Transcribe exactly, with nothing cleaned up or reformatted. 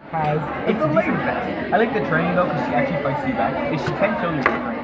has It's a decent fast. I like the training though because she actually fights you back. If she can kill you with the training.